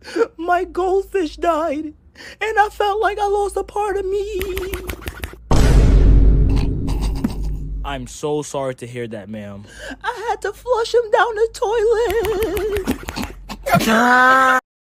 My goldfish died, and I felt like I lost a part of me. I'm so sorry to hear that, ma'am. I had to flush him down the toilet.